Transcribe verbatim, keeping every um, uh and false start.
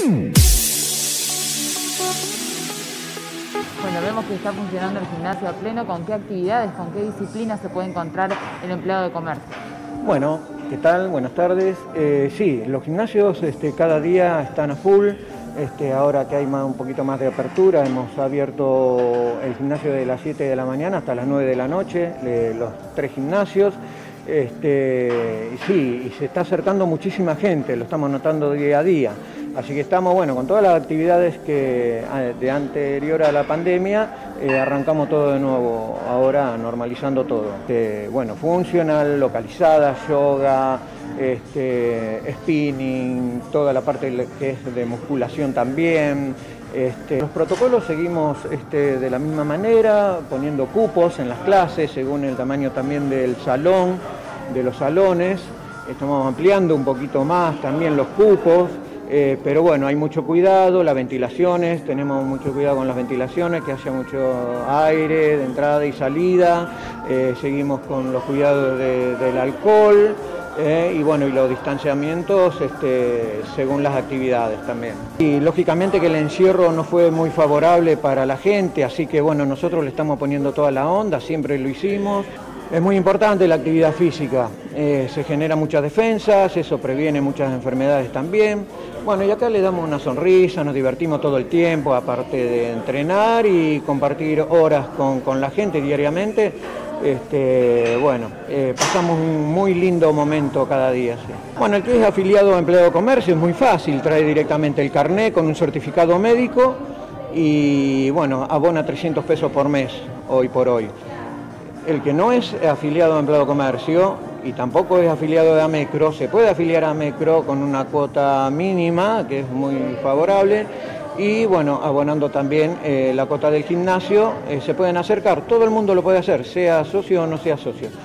Bueno, vemos que está funcionando el gimnasio a pleno. ¿Con qué actividades, con qué disciplinas se puede encontrar el empleado de comercio? Bueno, ¿qué tal? Buenas tardes. Eh, sí, los gimnasios este, cada día están a full. Este, ahora que hay más, un poquito más de apertura, hemos abierto el gimnasio de las siete de la mañana hasta las nueve de la noche, eh, los tres gimnasios. Este, sí, y se está acercando muchísima gente, lo estamos notando día a día. Así que estamos, bueno, con todas las actividades que de anterior a la pandemia, eh, arrancamos todo de nuevo, ahora normalizando todo. Eh, bueno, funcional, localizada, yoga, este, spinning, toda la parte que es de musculación también. Este, los protocolos seguimos este, de la misma manera, poniendo cupos en las clases según el tamaño también del salón, de los salones. Estamos ampliando un poquito más también los cupos. Eh, pero bueno, hay mucho cuidado, las ventilaciones, tenemos mucho cuidado con las ventilaciones, que haya mucho aire de entrada y salida, eh, seguimos con los cuidados de, del alcohol eh, y bueno, y los distanciamientos este, según las actividades también. Y lógicamente que el encierro no fue muy favorable para la gente, así que bueno, nosotros le estamos poniendo toda la onda, siempre lo hicimos. Es muy importante la actividad física, eh, se genera muchas defensas, eso previene muchas enfermedades también. Bueno, y acá le damos una sonrisa, nos divertimos todo el tiempo, aparte de entrenar y compartir horas con, con la gente diariamente. Este, bueno, eh, pasamos un muy lindo momento cada día. Sí. Bueno, el que es afiliado a Empleado de Comercio es muy fácil, trae directamente el carnet con un certificado médico y bueno, abona trescientos pesos por mes, hoy por hoy. El que no es afiliado a Empleado de Comercio y tampoco es afiliado de AMECRO, se puede afiliar a AMECRO con una cuota mínima, que es muy favorable, y bueno, abonando también eh, la cuota del gimnasio, eh, se pueden acercar, todo el mundo lo puede hacer, sea socio o no sea socio.